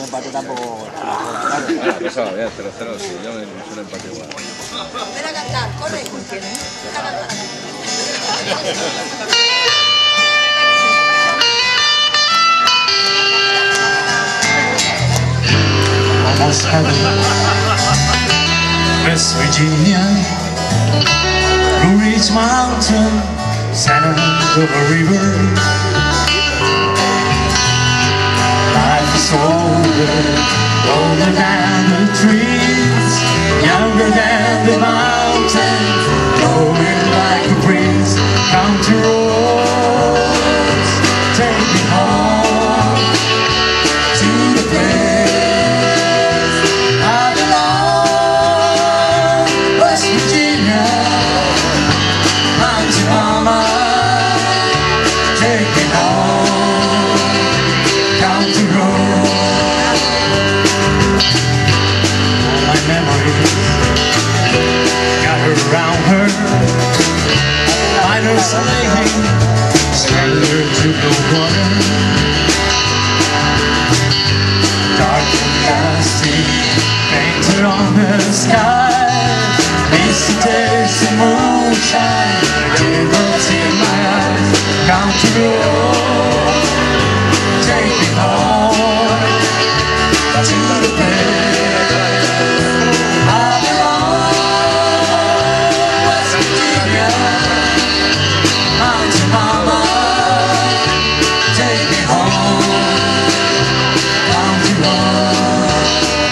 empate tampoco. Ah, pesado, ya, 3-0, sí, yo me suelo empate igual. Ven a cantar, corre. Ven a cantar. Almost heaven, West Virginia, Blue Ridge Mountain, Shenandoah River. Life is older than the trees, younger than the mountains, blowing like a breeze. Country roads, take me home to the place I belong. West Virginia, Mountain Mama, take me home. Country roads, all my memories gather around her. Find her slaying, stranger to the water. Dark and dusty, painted on the sky. Misty taste of moonshine, tears in my eyes. Country road, take me home to the place I belong. West Virginia, Mountain Mama, take me home. Country road.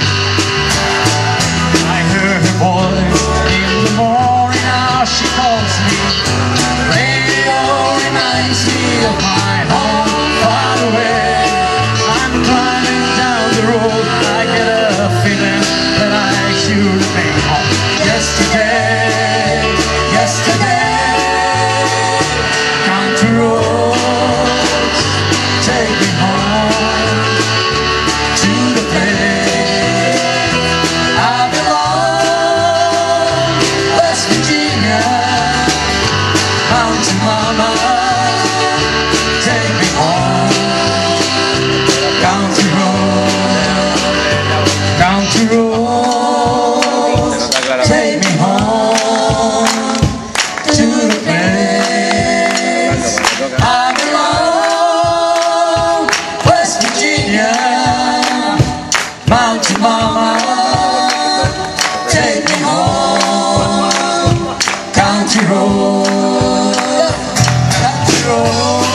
I hear her voice in the morning, how she calls me. Radio reminds me of my home far away. I'm driving down the road, I get a feeling that I should have been home yesterday, yesterday. Country roads, take me home to the place I belong. West Virginia, Mountain Mama, take me home. Country road, country road, take me home to the place I belong. West Virginia, Mountain Mama, take me home. Country road, country road.